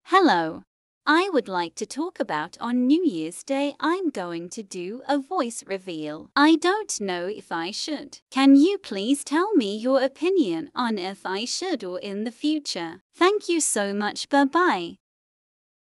Hello. I would like to talk about on New Year's Day I'm going to do a voice reveal. I don't know if I should. Can you please tell me your opinion on if I should or in the future? Thank you so much. Bye bye.